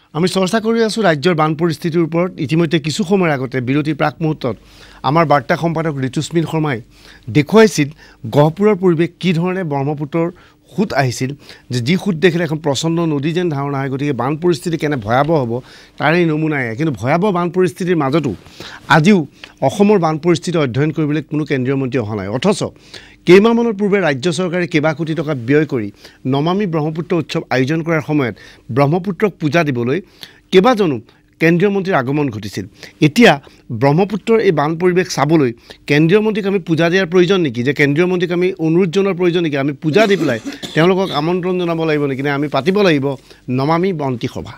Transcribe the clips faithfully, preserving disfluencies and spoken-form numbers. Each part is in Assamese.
আমি চৰ্চা কৰি আছোঁ ৰাজ্যৰ বান পৰিস্থিতিৰ ওপৰত। ইতিমধ্যে কিছু সময়ৰ আগতে বিৰতিৰ প্ৰাক মুহূৰ্তত আমাৰ বাৰ্তা সম্পাদক ঋতুস্মিন শৰ্মাই দেখুৱাইছিল গহপুৰৰ পৰিৱেশ কি ধৰণে ব্ৰহ্মপুত্ৰৰ সুত আহিছিল, যে যি সুত দেখিলে এখন প্ৰচণ্ড নদী যেন ধাৰণা হয়। গতিকে বান পৰিস্থিতি কেনে ভয়াৱহ হ'ব তাৰেই নমুনাই। কিন্তু ভয়াৱহ বান পৰিস্থিতিৰ মাজতো আজিও অসমৰ বান পৰিস্থিতি অধ্যয়ন কৰিবলৈ কোনো কেন্দ্ৰীয় মন্ত্ৰী অহা নাই। অথচ কেইমাহমানৰ পূৰ্বে ৰাজ্য চৰকাৰে কেইবা কোটি টকা ব্যয় কৰি নমামী ব্ৰহ্মপুত্ৰ উৎসৱ আয়োজন কৰাৰ সময়ত ব্ৰহ্মপুত্ৰক পূজা দিবলৈ কেইবাজনো কেন্দ্ৰীয় মন্ত্ৰীৰ আগমন ঘটিছিল। এতিয়া ব্ৰহ্মপুত্ৰৰ এই বান পৰিৱেশ চাবলৈ কেন্দ্ৰীয় মন্ত্ৰীক আমি পূজা দিয়াৰ প্ৰয়োজন নেকি, যে কেন্দ্ৰীয় মন্ত্ৰীক আমি অনুৰোধ জনোৱাৰ প্ৰয়োজন নেকি, আমি পূজা দি পেলাই তেওঁলোকক আমন্ত্ৰণ জনাব লাগিব নেকি, নে আমি পাতিব লাগিব নমামী বন্তি সভা?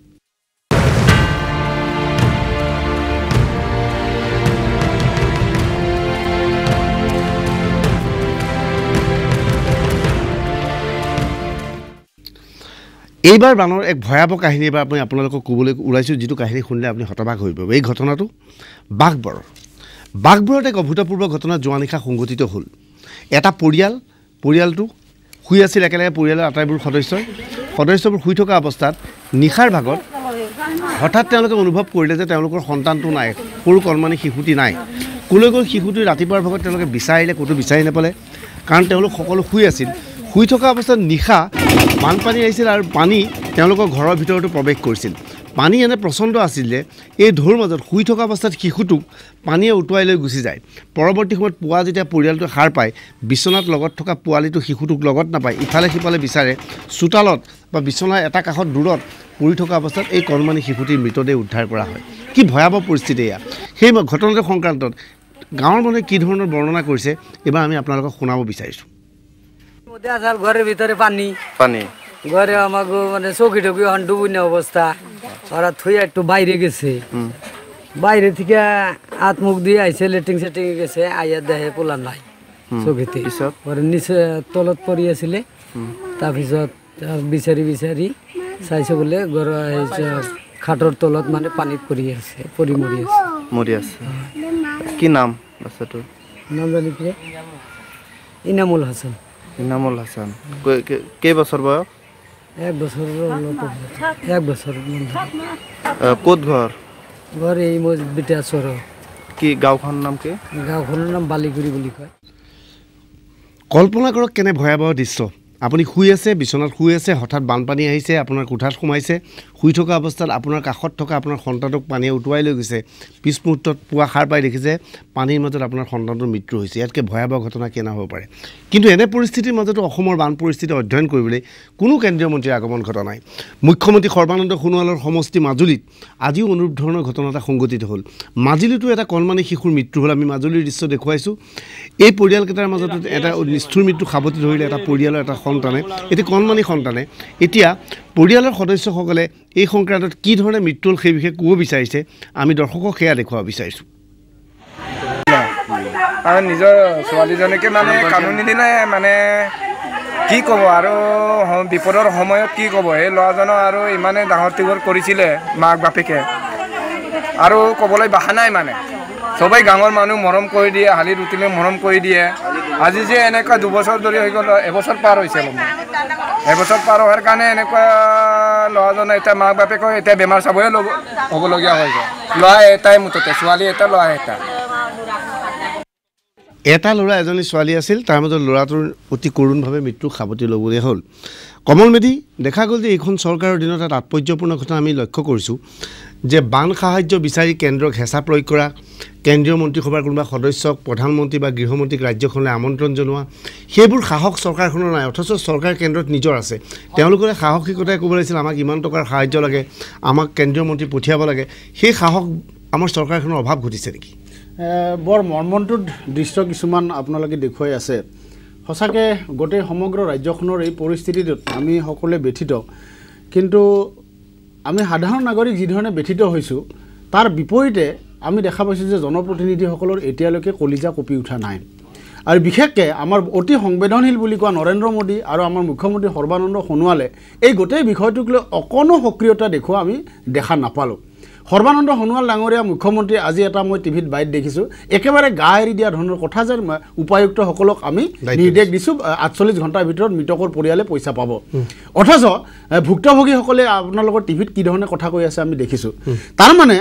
এইবাৰ বানৰ এক ভয়াৱহ কাহিনী এবাৰ আপুনি আপোনালোকক ক'বলৈ ওলাইছোঁ, যিটো কাহিনী শুনিলে আপুনি হতবাক হৈ পৰিব। এই ঘটনাটো বাঘবৰৰ বাঘবৰত এক অভূতপূৰ্ব ঘটনা যোৱা নিশা সংঘটিত হ'ল। এটা পৰিয়াল পৰিয়ালটো শুই আছিল একেলগে, পৰিয়ালৰ আটাইবোৰ সদস্যই সদস্যবোৰ শুই থকা অৱস্থাত নিশাৰ ভাগত হঠাৎ তেওঁলোকে অনুভৱ কৰিলে যে তেওঁলোকৰ সন্তানটো নাই, সৰু কণমানি শিশুটি নাই। ক'লৈ গ'ল শিশুটি? ৰাতিপুৱাৰ ভাগত তেওঁলোকে বিচাৰিলে, ক'তো বিচাৰি নাপালে, কাৰণ তেওঁলোক সকলো শুই আছিল। শুই থকা অৱস্থাত নিশা বানপানী আহিছিল আৰু পানী তেওঁলোকৰ ঘৰৰ ভিতৰতো প্ৰৱেশ কৰিছিল। পানী এনে প্ৰচণ্ড আছিল যে এই ঢৌৰ মাজত শুই থকা অৱস্থাত শিশুটোক পানীয়ে উটুৱাই লৈ গুচি যায়। পৰৱৰ্তী সময়ত পুৱা যেতিয়া পৰিয়ালটোৱে সাৰ পায়, বিচনাত লগত থকা পোৱালিটো শিশুটোক লগত নাপায়, ইফালে সিফালে বিচাৰে। চোতালত বা বিচনাৰ এটা কাষত দূৰত পৰি থকা অৱস্থাত এই কণমানি শিশুটিৰ মৃতদেহ উদ্ধাৰ কৰা হয়। কি ভয়াৱহ পৰিস্থিতি এয়া! সেই ঘটনাটোৰ সংক্ৰান্তত গাঁৱৰ মানুহে কি ধৰণৰ বৰ্ণনা কৰিছে এইবাৰ আমি আপোনালোকক শুনাব বিচাৰিছোঁ। ঘরের ভিতরে পানি পানি ঘরে আমাকে মানে চৌকি টকি এখন ডুবুনি অবস্থা। ওরা থুই একটু বাইরে গেছে, বাইরে থেকে হাত মুখ দিয়ে আইসে, লেট্রিং সেটিং গেছে, আইয়া দেহে পোলা নাই চৌকিতে। পরে নিচে তলত পড়ি আছিলে, তাৰপিছত বিচাৰি বিচাৰি চাইছে বোলে ঘৰ খাটৰ তলত মানে পানীত পৰি আছে, পৰি মৰি আছে মৰি আছে। কি নাম বাচ্চাটোৰ? নাম জানি কি? ইনামুল হাসান। ইনামুল হাসান। কেইবছৰ বয়স? এক বছৰ এক বছৰ। ক'ত ঘৰ? ঘৰ এই মোৰ বিটা চৰ। কি গাঁওখনৰ নাম কি? গাঁওখনৰ নাম বালিগুৰি বুলি কয়। কল্পনা কৰক কেনে ভয়াৱহ দৃশ্য। আপুনি শুই আছে, বিচনাত শুই আছে, হঠাৎ বানপানী আহিছে, আপোনাৰ কোঠাত সোমাইছে। শুই থকা অৱস্থাত আপোনাৰ কাষত থকা আপোনাৰ সন্তানটোক পানীয়ে উটুৱাই লৈ গৈছে। পিছ মুহূৰ্তত পুৱা সাৰ পাই দেখিছে পানীৰ মাজত আপোনাৰ সন্তানটোৰ মৃত্যু হৈছে। ইয়াতকৈ ভয়াৱহ ঘটনা কেনে হ'ব পাৰে? কিন্তু এনে পৰিস্থিতিৰ মাজতো অসমৰ বান পৰিস্থিতি অধ্যয়ন কৰিবলৈ কোনো কেন্দ্ৰীয় মন্ত্ৰীৰ আগমন ঘটা নাই। মুখ্যমন্ত্ৰী সৰ্বানন্দ সোণোৱালৰ সমষ্টি মাজুলীত আজিও অনুৰূপ ধৰণৰ ঘটনা এটা সংঘটিত হ'ল। মাজুলীতো এটা কণমানি শিশুৰ মৃত্যু হ'ল। আমি মাজুলীৰ দৃশ্য দেখুৱাইছোঁ। এই পৰিয়ালকেইটাৰ মাজতো এটা নিষ্ঠুৰ মৃত্যু সাৱটি ধৰিলে এটা পৰিয়ালৰ এটা সন্তানে, এটি কণমানি সন্তানে। এতিয়া পৰিয়ালৰ সদস্যসকলে এই সংক্ৰান্তত কি ধৰণে মৃত্যু হ'ল সেই বিষয়ে ক'ব বিচাৰিছে, আমি দৰ্শকক সেয়া দেখুৱাব বিচাৰিছোঁ। আৰু নিজৰ ছোৱালীজনীকে মানে কানুনি দিলে, মানে কি ক'ব আৰু বিপদৰ সময়ত কি ক'ব। সেই ল'ৰাজনক আৰু ইমানে ডাঙৰ টিঙৰ কৰিছিলে মাক বাপেকে, আৰু ক'বলৈ ভাষা নাই। মানে সবাই গাঁৱৰ মানুহ মৰম কৰি দিয়ে, হালি ৰুটিলে মৰম কৰি দিয়ে। আজি যে এনেকুৱা দুবছৰ ধৰি হৈ গ'ল, এবছৰ পাৰ হৈছে। এবছৰ পাৰ হোৱাৰ কাৰণে এনেকুৱা ল'ৰাজনে এতিয়া মাক বাপেকক এতিয়া বেমাৰ চাবই ল'ব হ'বলগীয়া হৈ যায়। ল'ৰা এটাই মুঠতে, ছোৱালী এটা, ল'ৰা এটা। এটা ল'ৰা এজনী ছোৱালী আছিল, তাৰ মাজত ল'ৰাটোৰ অতি কৰোণভাৱে মৃত্যু সাৱটি ল'বলগীয়া হ'ল। কমল মেধি, দেখা গ'ল যে এইখন চৰকাৰৰ দিনত এটা তাৎপৰ্যপূৰ্ণ ঘটনা আমি লক্ষ্য কৰিছোঁ, যে বান সাহায্য বিচাৰি কেন্দ্ৰক হেঁচা প্ৰয়োগ কৰা, কেন্দ্ৰীয় মন্ত্ৰীসভাৰ কোনোবা সদস্যক, প্ৰধানমন্ত্ৰী বা গৃহমন্ত্ৰীক ৰাজ্যখনলৈ আমন্ত্ৰণ জনোৱা, সেইবোৰ সাহস চৰকাৰখনৰ নাই। অথচ চৰকাৰ কেন্দ্ৰত নিজৰ আছে। তেওঁলোকে সাহসিকতাই ক'ব লাগিছিল আমাক ইমান টকাৰ সাহায্য লাগে, আমাক কেন্দ্ৰীয় মন্ত্ৰী পঠিয়াব লাগে। সেই সাহস আমাৰ চৰকাৰখনৰ অভাৱ ঘটিছে নেকি? বৰ মৰ্মন্তুদ দৃশ্য কিছুমান আপোনালোকে দেখুৱাই আছে। সঁচাকৈ গোটেই সমগ্ৰ ৰাজ্যখনৰ এই পৰিস্থিতিটোত আমি সকলোৱে ব্যথিত। কিন্তু আমি সাধাৰণ নাগৰিক যিধৰণে ব্যথিত হৈছোঁ, তাৰ বিপৰীতে আমি দেখা পাইছোঁ যে জনপ্ৰতিনিধিসকলৰ এতিয়ালৈকে কলিজা কঁপি উঠা নাই। আৰু বিশেষকৈ আমাৰ অতি সংবেদনশীল বুলি কোৱা নৰেন্দ্ৰ মোদী আৰু আমাৰ মুখ্যমন্ত্ৰী সৰ্বানন্দ সোণোৱালে এই গোটেই বিষয়টোক লৈ অকণো সক্ৰিয়তা দেখুওৱা আমি দেখা নাপালোঁ। সৰ্বানন্দ সোণোৱাল ডাঙৰীয়া মুখ্যমন্ত্ৰী আজি এটা মই টিভিত বাইট দেখিছোঁ একেবাৰে গা এৰি দিয়া ধৰণৰ কথা যে উপায়ুক্তসকলক আমি নিৰ্দেশ দিছোঁ আঠচল্লিছ ঘণ্টাৰ ভিতৰত মৃতকৰ পৰিয়ালে পইচা পাব অথচ ভুক্তভোগীসকলে আপোনালোকৰ টিভিত কি ধৰণে কথা কৈ আছে আমি দেখিছোঁ তাৰমানে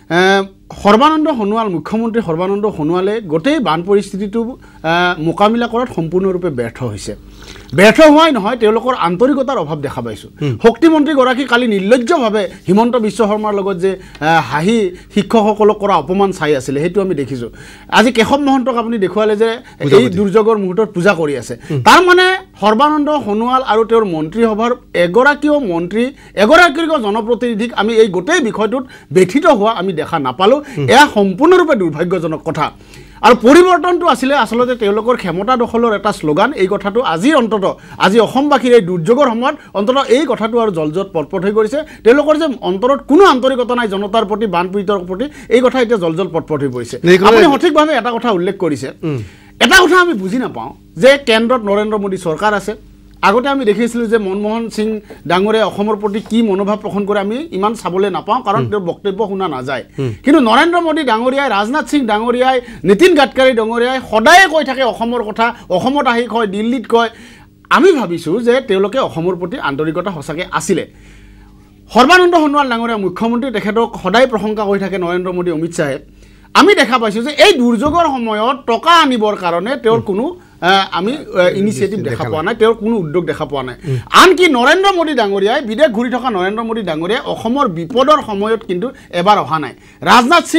সৰ্বানন্দ সোণোৱাল মুখ্যমন্ত্ৰী সৰ্বানন্দ সোণোৱালে গোটেই বান পৰিস্থিতিটো মোকাবিলা কৰাত সম্পূৰ্ণৰূপে ব্যৰ্থ হৈছে ব্যৰ্থ হোৱাই নহয় তেওঁলোকৰ আন্তৰিকতাৰ অভাৱ দেখা পাইছোঁ শক্তিমন্ত্ৰীগৰাকী কালি নিৰ্লজ্জভাৱে হিমন্ত বিশ্ব শৰ্মাৰ লগত যে হাঁহি শিক্ষকসকলক কৰা অপমান চাই আছিলে সেইটো আমি দেখিছোঁ আজি কেশৱ মহন্তক আপুনি দেখুৱালে যে এই দুৰ্যোগৰ মুহূৰ্তত পূজা কৰি আছে তাৰমানে সৰ্বানন্দ সোণোৱাল আৰু তেওঁৰ মন্ত্ৰীসভাৰ এগৰাকীও মন্ত্ৰী এগৰাকীও জনপ্ৰতিনিধিক আমি এই গোটেই বিষয়টোত ব্যথিত হোৱা আমি দেখা নাপালোঁ এয়া সম্পূৰ্ণৰূপে দুৰ্ভাগ্যজনক কথা আৰু পৰিৱৰ্তনটো আছিলে আচলতে তেওঁলোকৰ ক্ষমতা দখলৰ এটা শ্লোগান এই কথাটো আজি অন্তত আজি অসমবাসীৰ এই দুৰ্যোগৰ সময়ত অন্তত এই কথাটো আৰু জলজত পটপট হৈ পৰিছে তেওঁলোকৰ যে অন্তৰত কোনো আন্তৰিকতা নাই জনতাৰ প্ৰতি বানপীড়িতৰ প্ৰতি এই কথা এতিয়া জলজল পটপট হৈ পৰিছে আপুনি সঠিকভাৱে এটা কথা উল্লেখ কৰিছে এটা কথা আমি বুজি নাপাওঁ যে কেন্দ্ৰত নৰেন্দ্ৰ মোদী চৰকাৰ আছে আগতে আমি দেখিছিলোঁ যে মনমোহন সিং ডাঙৰীয়াই অসমৰ প্ৰতি কি মনোভাৱ পোষণ কৰে আমি ইমান চাবলৈ নাপাওঁ কাৰণ তেওঁৰ বক্তব্য শুনা নাযায় কিন্তু নৰেন্দ্ৰ মোদী ডাঙৰীয়াই ৰাজনাথ সিং ডাঙৰীয়াই নীতিন গাডকাৰী ডাঙৰীয়াই সদায়ে কৈ থাকে অসমৰ কথা অসমত আহি কয় দিল্লীত কয় আমি ভাবিছোঁ যে তেওঁলোকে অসমৰ প্ৰতি আন্তৰিকতা সঁচাকৈ আছিলে সৰ্বানন্দ সোণোৱাল ডাঙৰীয়া মুখ্যমন্ত্ৰী তেখেতক সদায় প্ৰশংসা কৰি থাকে নৰেন্দ্ৰ মোদী অমিত শ্বাহে আমি দেখা পাইছোঁ যে এই দুৰ্যোগৰ সময়ত টকা আনিবৰ কাৰণে তেওঁৰ কোনো আমি ইনিচিয়েটিভ দেখা পোৱা নাই তেওঁৰ কোনো উদ্যোগ দেখা পোৱা নাই আনকি নৰেন্দ্ৰ মোদী ডাঙৰীয়াই বিদেশ ঘূৰি থকা নৰেন্দ্ৰ মোদী ডাঙৰীয়াই অসমৰ বিপদৰ সময়ত কিন্তু এবাৰ অহা নাই ৰাজনাথ সিং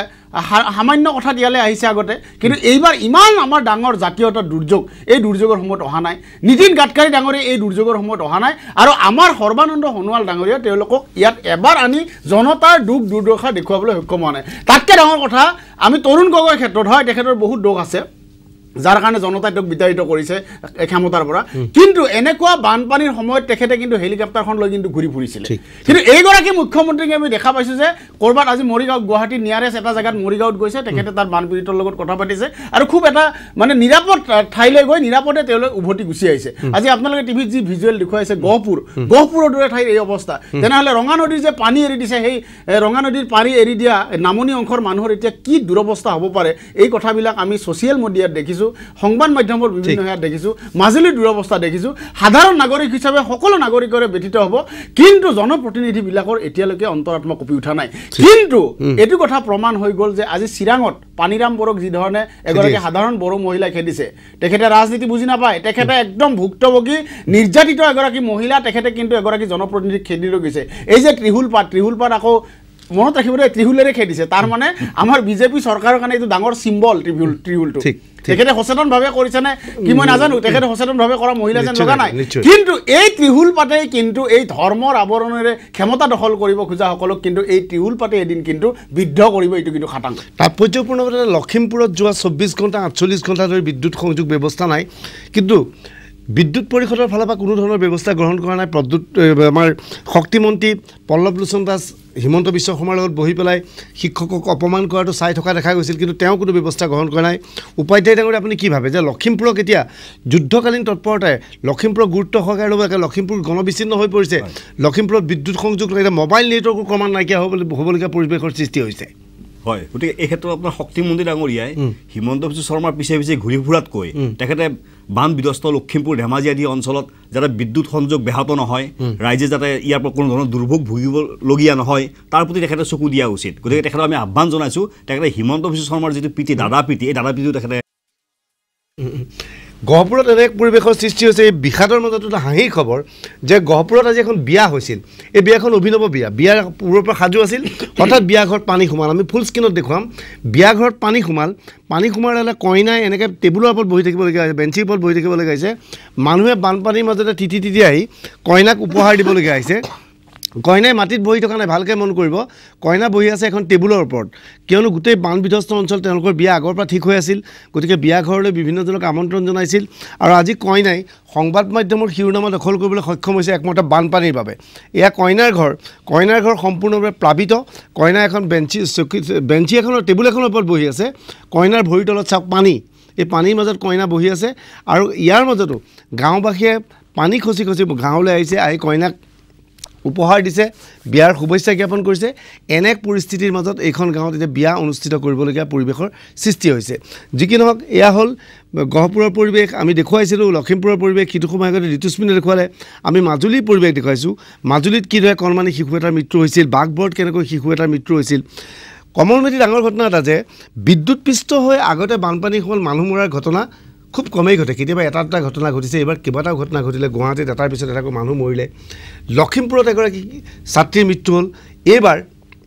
সামান্য কথা দিয়ালে আহিছে আগতে কিন্তু এইবাৰ ইমান আমাৰ ডাঙৰ জাতীয় এটা দুৰ্যোগ এই দুৰ্যোগৰ সময়ত অহা নাই নীতিন গাডকাৰী ডাঙৰীয়া এই দুৰ্যোগৰ সময়ত অহা নাই আৰু আমাৰ সৰ্বানন্দ সোণোৱাল ডাঙৰীয়া তেওঁলোকক ইয়াত এবাৰ আনি জনতাৰ দুখ দুৰ্দশা দেখুৱাবলৈ সক্ষম হোৱা নাই তাতকৈ ডাঙৰ কথা আমি তৰুণ গগৈৰ ক্ষেত্ৰত হয় তেখেতৰ বহুত দোষ আছে যাৰ কাৰণে জনতাই তেওঁক বিতাড়িত কৰিছে ক্ষমতাৰ পৰা কিন্তু এনেকুৱা বানপানীৰ সময়ত তেখেতে কিন্তু হেলিকপ্টাৰখন লৈ কিন্তু ঘূৰি ফুৰিছিলে কিন্তু এইগৰাকী মুখ্যমন্ত্ৰীক আমি দেখা পাইছোঁ যে ক'ৰবাত আজি মৰিগাঁও গুৱাহাটীৰ নিয়াৰেষ্ট এটা জেগাত মৰিগাঁৱত গৈছে তেখেতে তাত বানপীড়িতৰ লগত কথা পাতিছে আৰু খুব এটা মানে নিৰাপদ ঠাইলৈ গৈ নিৰাপদে তেওঁলোক উভতি গুচি আহিছে আজি আপোনালোকে টিভিত যি ভিজুৱেল দেখুৱাইছে গহপুৰ গহপুৰৰ দৰে ঠাইৰ এই অৱস্থা তেনেহ'লে ৰঙা নদীৰ যে পানী এৰি দিছে সেই ৰঙা নদীৰ পানী এৰি দিয়া নামনি অংশৰ মানুহৰ এতিয়া কি দুৰৱস্থা হ'ব পাৰে এই কথাবিলাক আমি ছ'চিয়েল মিডিয়াত দেখিছোঁ সংবাদ মাধ্যমৰ বিভিন্ন হেয়াত দেখিছোঁ মাজুলীৰ দুৰৱস্থা দেখিছোঁ সাধাৰণ নাগৰিক হিচাপে সকলো নাগৰিকৰে ব্যথিত হ'ব কিন্তু জনপ্ৰতিনিধিবিলাকৰ এতিয়ালৈকে অন্তৰাত্মা কঁপি উঠা নাই কিন্তু এইটো কথা প্ৰমাণ হৈ গ'ল যে আজি চিৰাঙত পানীৰাম বড়োক যি ধৰণে এগৰাকী সাধাৰণ বড়ো মহিলাই খেদিছে তেখেতে ৰাজনীতি বুজি নাপায় তেখেতে একদম ভুক্তভোগী নিৰ্যাতিত এগৰাকী মহিলা তেখেতে কিন্তু এগৰাকী জনপ্ৰতিনিধিক খেদি লৈ গৈছে এই যে ত্ৰিহুল পাত ত্ৰিহুল পাত আকৌ মনত ৰাখিব দেই ত্ৰিহুলেৰে খেদিছে তাৰ মানে আমাৰ বিজেপি চৰকাৰৰ কাৰণে এইটো ডাঙৰ চিম্বল ত্ৰিহুল ত্ৰিহুলটো তেখেতে সচেতনভাৱে কৰিছেনে কি মই নাজানো তেখেতে সচেতনভাৱে কৰা মহিলা যেন লগা নাই কিন্তু এই ত্ৰিহুল পাতে কিন্তু এই ধৰ্মৰ আৱৰণেৰে ক্ষমতা দখল কৰিব খোজাসকলক কিন্তু এই ত্ৰিহুল পাতে এদিন কিন্তু বিদ্ধ কৰিব এইটো কিন্তু খাটাং তাৎপৰ্যপূৰ্ণভাৱে লখিমপুৰত যোৱা চৌব্বিছ ঘণ্টা আঠচল্লিছ ঘণ্টা ধৰি বিদ্যুৎ সংযোগ ব্যৱস্থা নাই কিন্তু বিদ্যুৎ পৰিষদৰ ফালৰ পৰা কোনো ধৰণৰ ব্যৱস্থা গ্ৰহণ কৰা নাই প্ৰদ্যুৎ আমাৰ শক্তিমন্ত্ৰী পল্লৱ লোচন দাস হিমন্ত বিশ্ব শৰ্মাৰ লগত বহি পেলাই শিক্ষকক অপমান কৰাটো চাই থকা দেখা গৈছিল কিন্তু তেওঁ কোনো ব্যৱস্থা গ্ৰহণ কৰা নাই উপাধ্যায় ডাঙৰীয়া আপুনি কি ভাবে যে লখিমপুৰক এতিয়া যুদ্ধকালীন তৎপৰতাই লখিমপুৰক গুৰুত্ব সহকাৰে ল'ব লাগে লখিমপুৰ গণবিচ্ছিন্ন হৈ পৰিছে লখিমপুৰত বিদ্যুৎ সংযোগ লাগে মোবাইল নেটৱৰ্কো ক্ৰমান্বয়ে নাইকিয়া হ'বলগীয়া পৰিৱেশৰ সৃষ্টি হৈছে হয় গতিকে এই ক্ষেত্ৰত আপোনাৰ শক্তিমন্ত্ৰী ডাঙৰীয়াই হিমন্ত বিশ্ব শৰ্মাৰ পিছে পিছে ঘূৰি ফুৰাতকৈ তেখেতে বান বিধ্বস্ত লখিমপুৰ ধেমাজি আদি অঞ্চলত যাতে বিদ্যুৎ সংযোগ ব্যাহত নহয় ৰাইজে যাতে ইয়াৰ পৰা কোনো ধৰণৰ দুৰ্ভোগ ভুগিবলগীয়া নহয় তাৰ প্ৰতি তেখেতে চকু দিয়া উচিত গতিকে তেখেতক আমি আহ্বান জনাইছোঁ তেখেতে হিমন্ত বিশ্ব শৰ্মাৰ যিটো পিতৃ দাদা পিতৃ এই দাদা পিতৃও তেখেতে গহপুৰত এনে এক পৰিৱেশৰ সৃষ্টি হৈছে এই বিষাদৰ মাজতো এটা হাঁহিৰ খবৰ যে গহপুৰত আজি এখন বিয়া হৈছিল এই বিয়াখন অভিনৱ বিয়া বিয়াৰ পূৰ্বৰ পৰা সাজু আছিল হঠাৎ বিয়া ঘৰত পানী সোমাল আমি ফুল স্ক্ৰীণত দেখুৱাম বিয়া ঘৰত পানী সোমাল পানী সোমালে কইনাই এনেকৈ টেবুলৰ ওপৰত বহি থাকিবলগীয়া হৈছে বেঞ্চিৰ ওপৰত বহি থাকিবলগীয়া হৈছে মানুহে বানপানীৰ মাজতে তিতি তিতি আহি কইনাক উপহাৰ দিবলগীয়া হৈছে কইনাই মাটিত বহি থকা নাই ভালকৈ মন কৰিব কইনা বহি আছে এখন টেবুলৰ ওপৰত কিয়নো গোটেই বান বিধ্বস্ত অঞ্চল তেওঁলোকৰ বিয়া আগৰ পৰা ঠিক হৈ আছিল গতিকে বিয়া ঘৰলৈ বিভিন্নজনক আমন্ত্ৰণ জনাইছিল আৰু আজি কইনাই সংবাদ মাধ্যমৰ শিৰোনামা দখল কৰিবলৈ সক্ষম হৈছে একমাত্ৰ বানপানীৰ বাবে এয়া কইনাৰ ঘৰ কইনাৰ ঘৰ সম্পূৰ্ণভাৱে প্লাবিত কইনা এখন বেঞ্চি চকী বেঞ্চি এখনৰ টেবুল এখনৰ ওপৰত বহি আছে কইনাৰ ভৰিৰ তলত চাওক পানী এই পানীৰ মাজত কইনা বহি আছে আৰু ইয়াৰ মাজতো গাঁওবাসীয়ে পানী খচি খচি গাঁৱলৈ আহিছে আহি কইনাক উপহাৰ দিছে বিয়াৰ শুভেচ্ছা জ্ঞাপন কৰিছে এনে এক পৰিস্থিতিৰ মাজত এইখন গাঁৱত এতিয়া বিয়া অনুষ্ঠিত কৰিবলগীয়া পৰিৱেশৰ সৃষ্টি হৈছে যি কি নহওক এয়া হ'ল গহপুৰৰ পৰিৱেশ আমি দেখুৱাইছিলোঁ লখিমপুৰৰ পৰিৱেশ সিটো সময় আগতে ঋতুস্মিনে দেখুৱালে আমি মাজুলীৰ পৰিৱেশ দেখুৱাইছোঁ মাজুলীত কিদৰে কণমানি শিশু এটাৰ মৃত্যু হৈছিল বাঘবৰত কেনেকৈ শিশু এটাৰ মৃত্যু হৈছিল কমলমেতি ডাঙৰ ঘটনা এটা যে বিদ্যুৎপৃষ্ট হৈ আগতে বানপানী হ'ল মানুহ মৰাৰ ঘটনা খুব কমেই ঘটে কেতিয়াবা এটা দুটা ঘটনা ঘটিছে এইবাৰ কেইবাটাও ঘটনা ঘটিলে গুৱাহাটীত এটাৰ পিছত এটাকৈ মানুহ মৰিলে লখিমপুৰত এগৰাকী ছাত্ৰীৰ মৃত্যু হ'ল এইবাৰ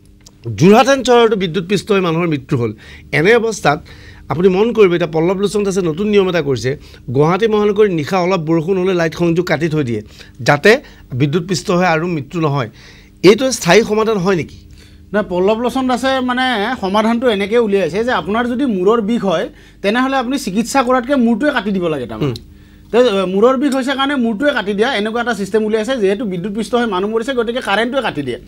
যোৰহাটন চহৰতো বিদ্যুৎপৃষ্ট হৈ মানুহৰ মৃত্যু হ'ল এনে অৱস্থাত আপুনি মন কৰিব এতিয়া পল্লৱ লোচন দাসে নতুন নিয়ম এটা কৰিছে গুৱাহাটী মহানগৰীৰ নিশা অলপ বৰষুণ হ'লে লাইট সংযোগ কাটি থৈ দিয়ে যাতে বিদ্যুৎপৃষ্ট হৈ আৰু মৃত্যু নহয় এইটো স্থায়ী সমাধান হয় নেকি না পল্লৱ লোচন দাসে মানে সমাধানটো এনেকৈ উলিয়াইছে যে আপোনাৰ যদি মূৰৰ বিষ হয় তেনেহ'লে আপুনি চিকিৎসা কৰাতকৈ মূৰটোৱে কাটি দিব লাগে তাৰমানে মূৰৰ বিষ হৈছে কাৰণে মূৰটোৱে কাটি দিয়া এনেকুৱা এটা ছিষ্টেম উলিয়াইছে যিহেতু বিদ্যুৎপৃষ্ট হৈ মানুহ মৰিছে গতিকে কাৰেণ্টটোৱে কাটি দিয়ে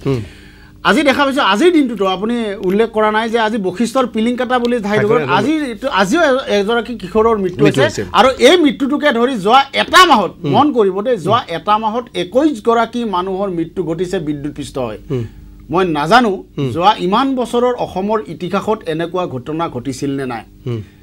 আজি দেখা পাইছোঁ আজিৰ দিনটোতো আপুনি উল্লেখ কৰা নাই যে আজি বশিষ্ঠৰ পিলিংকাটা বুলি ঠাইডোখৰত আজি আজিও এগৰাকী কিশোৰৰ মৃত্যু হৈছে আৰু এই মৃত্যুটোকে ধৰি যোৱা এটা মাহত মন কৰিব দেই যোৱা এটা মাহত একৈছগৰাকী মানুহৰ মৃত্যু ঘটিছে বিদ্যুৎপৃষ্ট হয় মই নাজানো যোৱা ইমান বছৰৰ অসমৰ ইতিহাসত এনেকুৱা ঘটনা ঘটিছিল নে নাই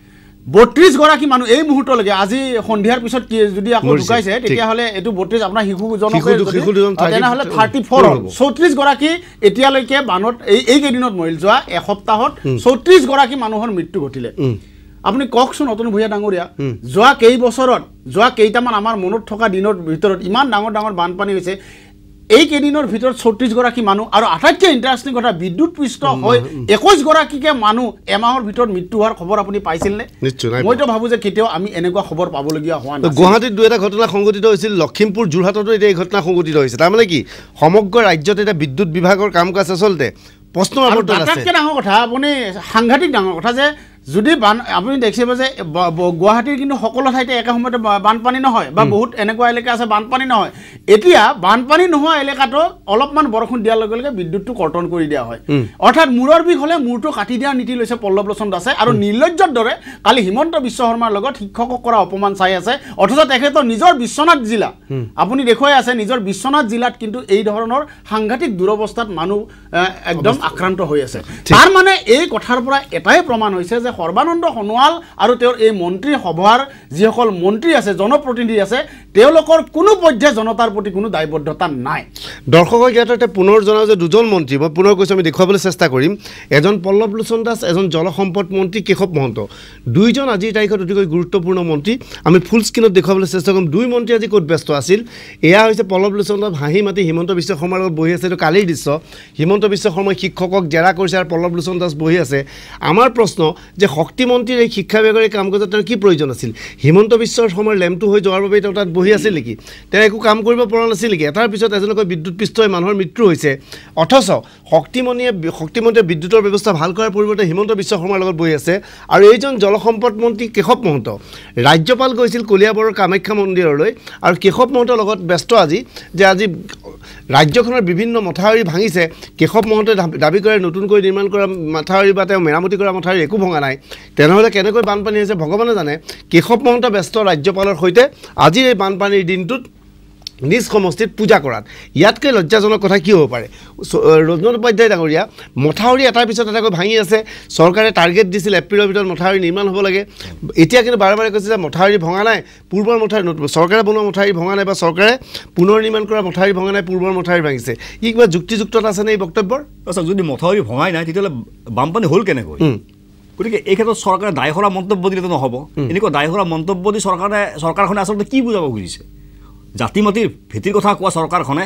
বত্ৰিশ গৰাকী মানুহ এই মুহূৰ্তলৈকে আজি সন্ধিয়াৰ পিছত যদি আকৌ ঢুকাইছে তেতিয়াহ'লে এইটো বত্ৰিশ আপোনাৰ শিশুজনকে তেনেহ'লে থাৰ্টি ফ'ৰ হ'ল চৌত্ৰিশ গৰাকী এতিয়ালৈকে বানত এই এইকেইদিনত মৰিল যোৱা এসপ্তাহত চৌত্ৰিশ গৰাকী মানুহৰ মৃত্যু ঘটিলে আপুনি কওকচোন নতুন ভূঞা ডাঙৰীয়া যোৱা কেইবছৰত যোৱা কেইটামান আমাৰ মনত থকা দিনৰ ভিতৰত ইমান ডাঙৰ ডাঙৰ বানপানী হৈছে এই কেইদিনৰ ভিতৰত চৌত্ৰিশগৰাকী মানুহ আৰু আটাইতকৈ ইণ্টাৰেষ্টিং কথা বিদ্যুৎপৃষ্ট হৈ একৈছগৰাকীকে মানুহ এমাহৰ ভিতৰত মৃত্যু হোৱাৰ খবৰ আপুনি পাইছিলনে মইতো ভাবোঁ যে কেতিয়াও আমি এনেকুৱা খবৰ পাবলগীয়া হোৱা নাই গুৱাহাটীত দুই এটা ঘটনা সংঘটিত হৈছিল লখিমপুৰ যোৰহাটতো এতিয়া এই ঘটনা সংঘটিত হৈছে তাৰমানে কি সমগ্ৰ ৰাজ্যত এতিয়া বিদ্যুৎ বিভাগৰ কাম কাজ আচলতে প্ৰশ্নৰ আৱৰ্তন আছে আটাইতকৈ ডাঙৰ কথা আপুনি সাংঘাতিক ডাঙৰ কথা যে যদি বান আপুনি দেখিব যে গুৱাহাটীৰ কিন্তু সকলো ঠাইতে একে সময়তে বানপানী নহয় বা বহুত এনেকুৱা এলেকা আছে বানপানী নহয় এতিয়া বানপানী নোহোৱা এলেকাটো অলপমান বৰষুণ দিয়াৰ লগে লগে বিদ্যুৎটো কৰ্তন কৰি দিয়া হয় অৰ্থাৎ মূৰৰ বিষ হ'লে মূৰটো কাটি দিয়াৰ নীতি লৈছে পল্লৱ লোচন দাসে আৰু নিৰ্লজ্জৰ দৰে কালি হিমন্ত বিশ্ব শৰ্মাৰ লগত শিক্ষকক কৰা অপমান চাই আছে অথচ তেখেতৰ নিজৰ বিশ্বনাথ জিলা আপুনি দেখুৱাই আছে নিজৰ বিশ্বনাথ জিলাত কিন্তু এই ধৰণৰ সাংঘাতিক দুৰৱস্থাত মানুহ একদম আক্ৰান্ত হৈ আছে তাৰ মানে এই কথাৰ পৰা এটাই প্ৰমাণ হৈছে যে সৰ্বানন্দ সোণোৱাল আৰু তেওঁৰ এই মন্ত্ৰী সভাৰ যিসকল মন্ত্ৰী আছে জনপ্ৰতিনিধি আছে তেওঁলোকৰ কোনো পৰ্যায় জনতাৰ প্ৰতি কোনো দায়বদ্ধতা নাই দৰ্শকক ইয়াতে পুনৰ জনাওঁ যে দুজন মন্ত্ৰী মই পুনৰ কৈছোঁ আমি দেখুৱাবলৈ চেষ্টা কৰিম এজন পল্লৱ লোচন দাস এজন জলসম্পদ মন্ত্ৰী কেশৱ মহন্ত দুইজন আজিৰ তাৰিখত অতিকৈ গুৰুত্বপূৰ্ণ মন্ত্ৰী আমি ফুল স্ক্ৰীণত দেখুৱাবলৈ চেষ্টা কৰিম দুই মন্ত্ৰী আজি ক'ত ব্যস্ত আছিল এয়া হৈছে পল্লৱ লোচন দাস হাঁহি মাতি হিমন্ত বিশ্ব শৰ্মাৰ লগত বহি আছে এইটো কালিৰ দৃশ্য হিমন্ত বিশ্ব শৰ্মাই শিক্ষকক জেৰা কৰিছে আৰু পল্লৱ লোচন দাস বহি আছে আমাৰ প্ৰশ্ন যে শক্তিমন্ত্ৰীৰ এই শিক্ষা বিভাগৰ এই কাম কাজত তেওঁৰ কি প্ৰয়োজন আছিল হিমন্ত বিশ্ব শৰ্মাৰ লেমটো হৈ যোৱাৰ বাবে তেওঁ তাত বহি আছিল নেকি তেওঁ একো কাম কৰিব পৰা নাছিল নেকি এটাৰ পিছত এজনকৈ বিদ্যুৎপৃষ্ট হৈ মানুহৰ মৃত্যু হৈছে অথচ শক্তিমন্ত্ৰীয়ে শক্তিমন্ত্ৰীয়ে বিদ্যুতৰ ব্যৱস্থা ভাল কৰাৰ পৰিৱৰ্তে হিমন্ত বিশ্ব শৰ্মাৰ লগত বহি আছে আৰু এইজন জলসম্পদ মন্ত্ৰী কেশৱ মহন্ত ৰাজ্যপাল গৈছিল কলিয়াবৰৰ কামাখ্যা মন্দিৰলৈ আৰু কেশৱ মহন্তৰ লগত ব্যস্ত আজি যে আজি ৰাজ্যখনৰ বিভিন্ন মথাউৰি ভাঙিছে কেশৱ মহন্তই দাবী কৰে নতুনকৈ নিৰ্মাণ কৰা মথাউৰি বা তেওঁ মেৰামতি কৰা মথাউৰি একো ভঙা নাই তেনেহ'লে কেনেকৈ বানপানী হৈছে ভগৱানে জানে কেশৱ মহন্ত ব্যস্ত ৰাজ্যপালৰ সৈতে আজিৰ এই বানপানীৰ দিনটোত নিজ সমষ্টিত পূজা কৰাত ইয়াতকৈ লজ্জাজনক কথা কি হ'ব পাৰে ৰজনীকান্ত উপাধ্যায় ডাঙৰীয়া মথাউৰি এটাৰ পিছত এটাকৈ ভাঙি আছে চৰকাৰে টাৰ্গেট দিছিল এপ্ৰিলৰ ভিতৰত মথাউৰি নিৰ্মাণ হ'ব লাগে এতিয়া কিন্তু বাৰে বাৰে কৈছে যে মথাউৰি ভঙা নাই পূৰ্বৰ মথাউৰি চৰকাৰে বনোৱা মথাউৰি ভঙা নাই বা চৰকাৰে পুনৰ নিৰ্মাণ কৰা মথাউৰি ভঙা নাই পূৰ্বৰ মথাউৰি ভাঙিছে ই কিবা যুক্তিযুক্ততা আছেনে এই বক্তব্যৰ আচ্ছা যদি মথাউৰি ভঙাই নাই তেতিয়াহ'লে বানপানী হ'ল কেনেকৈ গতিকে এই ক্ষেত্ৰত চৰকাৰে দায়সৰা মন্তব্য দিলেতো নহ'ব এনেকুৱা দায়সৰা মন্তব্য দি চৰকাৰে চৰকাৰখনে আচলতে কি বুজাব খুজিছে জাতি মাটিৰ ভেটিৰ কথা কোৱা চৰকাৰখনে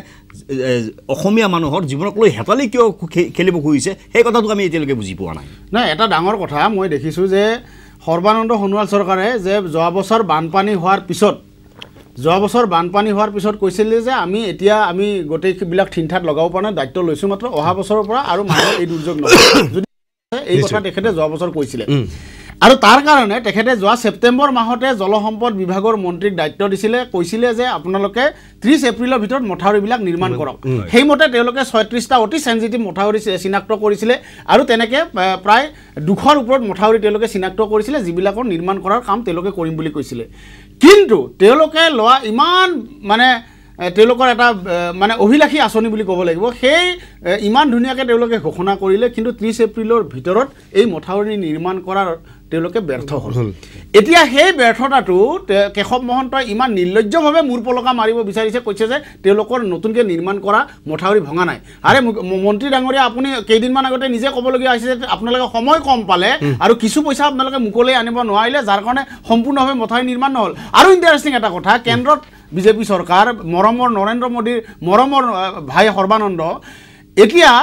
অসমীয়া মানুহৰ জীৱনক লৈ হেতালি কিয় খেলিব খুজিছে সেই কথাটো আমি এতিয়ালৈকে বুজি পোৱা নাই নাই এটা ডাঙৰ কথা মই দেখিছোঁ যে সৰ্বানন্দ সোণোৱাল চৰকাৰে যে যোৱা বছৰ বানপানী হোৱাৰ পিছত যোৱা বছৰ বানপানী হোৱাৰ পিছত কৈছিলে যে আমি এতিয়া আমি গোটেইবিলাক ঠিনঠাত লগাব পৰা নাই দায়িত্ব লৈছোঁ মাত্ৰ অহা বছৰৰ পৰা আৰু মানুহৰ এই দুৰ্যোগ নহয় যদি এই কথা তেখেতে যোৱা বছৰ কৈছিলে আৰু তাৰ কাৰণে তেখেতে যোৱা ছেপ্টেম্বৰ মাহতে জলসম্পদ বিভাগৰ মন্ত্ৰীক দায়িত্ব দিছিলে কৈছিলে যে আপোনালোকে ত্ৰিছ এপ্ৰিলৰ ভিতৰত মথাউৰিবিলাক নিৰ্মাণ কৰক সেইমতে তেওঁলোকে ছয়ত্ৰিছটা অতি চেঞ্চিটিভ মথাউৰি চিনাক্ত কৰিছিলে আৰু তেনেকৈ প্ৰায় দুশৰ ওপৰত মথাউৰি তেওঁলোকে চিনাক্ত কৰিছিলে যিবিলাকৰ নিৰ্মাণ কৰাৰ কাম তেওঁলোকে কৰিম বুলি কৈছিলে কিন্তু তেওঁলোকে লোৱা ইমান মানে তেওঁলোকৰ এটা মানে অভিলাষী আঁচনি বুলি ক'ব লাগিব সেই ইমান ধুনীয়াকৈ তেওঁলোকে ঘোষণা কৰিলে কিন্তু ত্ৰিছ এপ্ৰিলৰ ভিতৰত এই মথাউৰি নিৰ্মাণ কৰাৰ তেওঁলোকে ব্যৰ্থ হ'ল এতিয়া সেই ব্যৰ্থতাটো কেশৱ মহন্তই ইমান নিৰ্লজ্জভাৱে মূৰ পলকা মাৰিব বিচাৰিছে কৈছে যে তেওঁলোকৰ নতুনকৈ নিৰ্মাণ কৰা মথাউৰি ভঙা নাই আৰে মন্ত্ৰী ডাঙৰীয়া আপুনি কেইদিনমান আগতে নিজে ক'বলগীয়া হৈছে যে আপোনালোকে সময় কম পালে আৰু কিছু পইচা আপোনালোকে মুকলি আনিব নোৱাৰিলে যাৰ কাৰণে সম্পূৰ্ণভাৱে মথাউৰি নিৰ্মাণ নহ'ল আৰু ইণ্টাৰেষ্টিং এটা কথা কেন্দ্ৰত বিজেপি চৰকাৰ মৰমৰ নৰেন্দ্ৰ মোদীৰ মৰমৰ ভাই সৰ্বানন্দ এতিয়া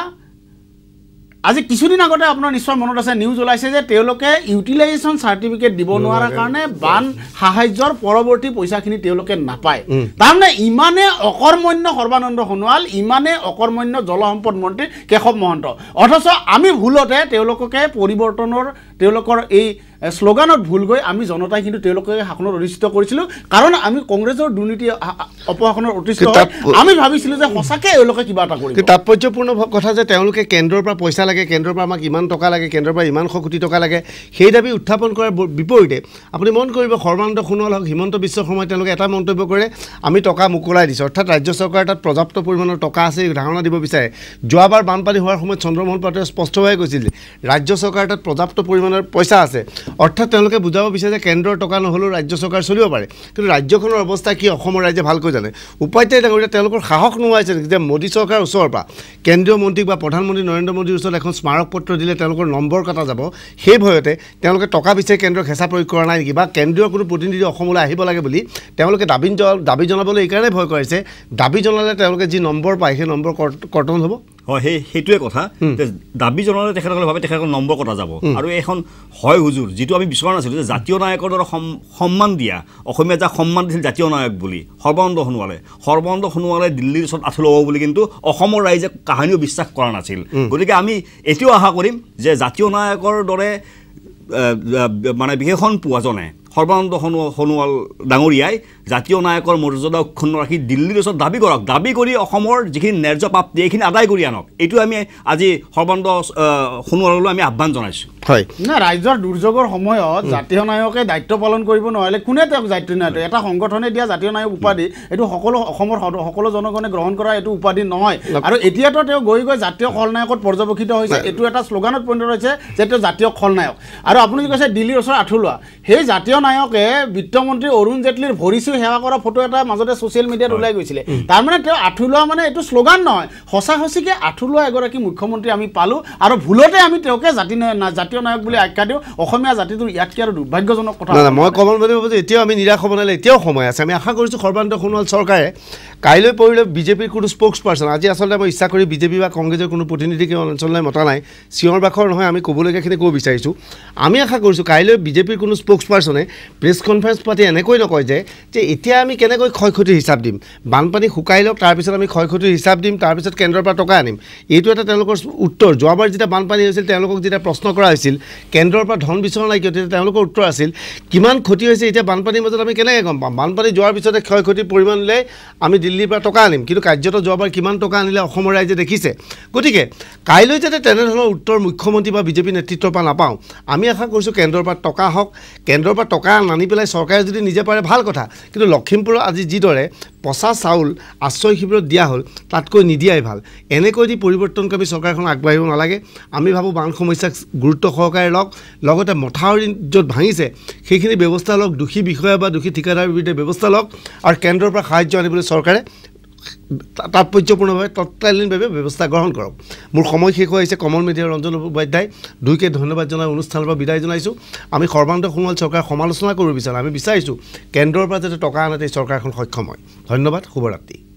আজি কিছুদিন আগতে আপোনাৰ নিশ্চয় মনত আছে নিউজ ওলাইছে যে তেওঁলোকে ইউটিলাইজেশ্যন চাৰ্টিফিকেট দিব নোৱাৰাৰ কাৰণে বান সাহায্যৰ পৰৱৰ্তী পইচাখিনি তেওঁলোকে নাপায় তাৰমানে ইমানে অকৰ্মণ্য সৰ্বানন্দ সোণোৱাল ইমানে অকৰ্মণ্য জলসম্পদ মন্ত্ৰী কেশৱ মহন্ত অথচ আমি ভুলতে তেওঁলোককে পৰিৱৰ্তনৰ তেওঁলোকৰ এই শ্লোগানত ভুল গৈ আমি জনতাই কিন্তু তেওঁলোকে শাসনত অধিষ্ঠিত কৰিছিলোঁ কাৰণ আমি কংগ্ৰেছৰ দুৰ্নীতি অপশাসনৰ অতিষ্ঠ আমি ভাবিছিলোঁ যে সঁচাকৈ এওঁলোকে কিবা এটা কৰিব তাৎপৰ্যপূৰ্ণ কথা যে তেওঁলোকে কেন্দ্ৰৰ পৰা পইচা লাগে কেন্দ্ৰৰ পৰা আমাক ইমান টকা লাগে কেন্দ্ৰৰ পৰা ইমানশ কোটি টকা লাগে সেই দাবী উত্থাপন কৰাৰ বিপৰীতে আপুনি মন কৰিব সৰ্বানন্দ সোণোৱাল হওক হিমন্ত বিশ্ব শৰ্মাই তেওঁলোকে এটা মন্তব্য কৰে আমি টকা মোকলাই দিছোঁ অৰ্থাৎ ৰাজ্য চৰকাৰে তাত পৰ্যাপ্ত পৰিমাণৰ টকা আছে ধাৰণা দিব বিচাৰে যোৱাবাৰ বানপানী হোৱাৰ সময়ত চন্দ্ৰমোহন পাটোৱাৰীয়ে স্পষ্টভাৱে কৈছিল ৰাজ্য চৰকাৰে তাত পৰ্যাপ্ত পৰিমাণৰ পইচা আছে অৰ্থাৎ তেওঁলোকে বুজাব বিচাৰে যে কেন্দ্ৰৰ টকা নহ'লেও ৰাজ্য চৰকাৰ চলিব পাৰে কিন্তু ৰাজ্যখনৰ অৱস্থা কি অসমৰ ৰাইজে ভালকৈ জানে উপাধ্যায় ডাঙৰীয়া তেওঁলোকৰ সাহস নোহোৱাইছে যে মোদী চৰকাৰৰ ওচৰৰ পৰা কেন্দ্ৰীয় মন্ত্ৰীক বা প্ৰধানমন্ত্ৰী নৰেন্দ্ৰ মোদীৰ ওচৰত এখন স্মাৰক পত্ৰ দিলে তেওঁলোকৰ নম্বৰ কটা যাব সেই ভয়তে তেওঁলোকে টকা বিচাৰি কেন্দ্ৰৰ হেঁচা প্ৰয়োগ কৰা নাই নেকি বা কেন্দ্ৰীয় কোনো প্ৰতিনিধি অসমলৈ আহিব লাগে বুলি তেওঁলোকে দাবী দাবী জনাবলৈ এইকাৰণে ভয় কৰিছে দাবী জনালে তেওঁলোকে যি নম্বৰ পায় সেই নম্বৰ কৰ্তন হ'ব হয় সেই সেইটোৱে কথা যে দাবী জনালে তেখেতসকলে ভাবে তেখেতসকল নম্বৰ কটা যাব আৰু এখন হয় হুজুৰ যিটো আমি বিচৰা নাছিলোঁ যে জাতীয় নায়কৰ দৰে সন্মান দিয়া অসমীয়া যাক সন্মান দিছিল জাতীয় নায়ক বুলি সৰ্বানন্দ সোণোৱালে সৰ্বানন্দ সোণোৱালে দিল্লীৰ ওচৰত আঁঠু ল'ব বুলি কিন্তু অসমৰ ৰাইজে কাহানিও বিশ্বাস কৰা নাছিল গতিকে আমি এতিয়াও আশা কৰিম যে জাতীয় নায়কৰ দৰে মানে বিশেষণ পোৱাজনে সৰ্বানন্দ সোণোৱাল ডাঙৰীয়াই জাতীয় নায়কৰ মৰ্যাদা অক্ষুণ্ণ ৰাখি দিল্লীৰ ওচৰত দাবী কৰক দাবী কৰি অসমৰ যিখিনি ন্যায্য প্ৰাপ্তি এইখিনি আদায় কৰি আনক এইটো আমি আজি সৰ্বানন্দ সোণোৱাললৈ আমি আহ্বান জনাইছোঁ হয় না ৰাজ্যৰ দুৰ্যোগৰ সময়ত জাতীয় নায়কে দায়িত্ব পালন কৰিব নোৱাৰিলে কোনে তেওঁক জাতীয় নায়ক এটা সংগঠনে দিয়া জাতীয় নায়ক উপাধি এইটো সকলো অসমৰ সকলো জনগণে গ্ৰহণ কৰা এইটো উপাধি নহয় আৰু এতিয়াতো তেওঁ গৈ গৈ জাতীয় খলনায়কত পৰ্যবেক্ষিত হৈছে এইটো এটা শ্লোগানত পৰিণত হৈছে যে তেওঁ জাতীয় খলনায়ক আৰু আপুনি যি কৈছে দিল্লীৰ ওচৰত আঁঠু লোৱা সেই জাতীয় নায়কে বিত্তমন্ত্ৰী অৰুণ জেটলীৰ ভৰি চুই সেৱা কৰা ফটো এটা মাজতে ছ'চিয়েল মিডিয়াত ওলাই গৈছিলে তাৰমানে তেওঁ আঁঠু লোৱা মানে এইটো শ্লোগান নহয় সঁচা সঁচিকৈ আঁঠু লোৱা এগৰাকী মুখ্যমন্ত্ৰী আমি পালোঁ আৰু ভুলতে আমি তেওঁকে জাতি জাতীয় নায়ক বুলি আখ্যা দিওঁ অসমীয়া জাতিটোৰ ইয়াতকৈ আৰু দুৰ্ভাগ্যজনক কথা নাই মই ক'ব বিচাৰিব যে এতিয়াও আমি নিৰাশ হ'ব নালাগে এতিয়াও সময় আছে আমি আশা কৰিছোঁ সৰ্বানন্দ সোণোৱাল চৰকাৰে কাইলৈ পৰহিলৈ বিজেপিৰ কোনো স্প'ক্স পাৰ্চন আজি আচলতে মই ইচ্ছা কৰি বিজেপি বা কংগ্ৰেছৰ কোনো প্ৰতিনিধিকে অঞ্চললৈ মতা নাই চিঞৰ বাখৰ নহয় আমি ক'বলগীয়াখিনি ক'ব বিচাৰিছোঁ আমি আশা কৰিছোঁ কাইলৈ বিজেপিৰ কোনো স্প'ক্স পাৰ্চনে প্ৰেছ কনফাৰেন্স পাতি এনেকৈ নকয় যে যে এতিয়া আমি কেনেকৈ ক্ষয় ক্ষতিৰ হিচাপ দিম বানপানী শুকাই লওক তাৰপিছত আমি ক্ষয় ক্ষতিৰ হিচাপ দিম তাৰপিছত কেন্দ্ৰৰ পৰা টকা আনিম এইটো এটা তেওঁলোকৰ উত্তৰ যোৱাবাৰ যেতিয়া বানপানী হৈছিল তেওঁলোকক যেতিয়া প্ৰশ্ন কৰা হৈছিল কেন্দ্ৰৰ পৰা ধন বিচৰা নাই কিয় তেতিয়া তেওঁলোকৰ উত্তৰ আছিল কিমান ক্ষতি হৈছে এতিয়া বানপানীৰ মাজত আমি কেনেকৈ গম পাম বানপানী যোৱাৰ পিছতে ক্ষয় ক্ষতিৰ পৰিমাণলৈ আমি দিল্লীৰ পৰা টকা আনিম কিন্তু কাৰ্যত যোৱাবাৰ কিমান টকা আনিলে অসমৰ ৰাইজে দেখিছে গতিকে কাইলৈ যাতে তেনেধৰণৰ উত্তৰ মুখ্যমন্ত্ৰী বা বিজেপি নেতৃত্বৰ পৰা নাপাওঁ আমি আশা কৰিছোঁ কেন্দ্ৰৰ পৰা টকা হওক কেন্দ্ৰৰ পৰা টকা নানি পেলাই চৰকাৰে যদি নিজে পাৰে ভাল কথা কিন্তু লখিমপুৰৰ আজি যিদৰে পচা চাউল আশ্ৰয় শিবিৰত দিয়া হ'ল তাতকৈ নিদিয়াই ভাল এনেকৈ দি পৰিৱৰ্তনকামী চৰকাৰখন আগবাঢ়িব নালাগে আমি ভাবোঁ বান সমস্যাক গুৰুত্ব সহকাৰে লওক লগতে মথাউৰি য'ত ভাঙিছে সেইখিনি ব্যৱস্থা লওক দোষী বিষয়া বা দোষী ঠিকাদাৰৰ বিৰুদ্ধে ব্যৱস্থা লওক আৰু কেন্দ্ৰৰ পৰা সাহায্য আনিবলৈ চৰকাৰে তাৎপৰ্যপূৰ্ণভাৱে তৎকালীনভাৱে ব্যৱস্থা গ্ৰহণ কৰক মোৰ সময় শেষ হৈ আহিছে কমল মিডিয়াৰ ৰঞ্জন উপাধ্যায় দুইকে ধন্যবাদ জনাই অনুষ্ঠানৰ পৰা বিদায় জনাইছোঁ আমি সৰ্বানন্দ সোণোৱাল চৰকাৰৰ সমালোচনা কৰিব বিচাৰোঁ আমি বিচাৰিছোঁ কেন্দ্ৰৰ পৰা যাতে টকা আনাতে চৰকাৰখন সক্ষম হয় ধন্যবাদ শুভৰাত্ৰি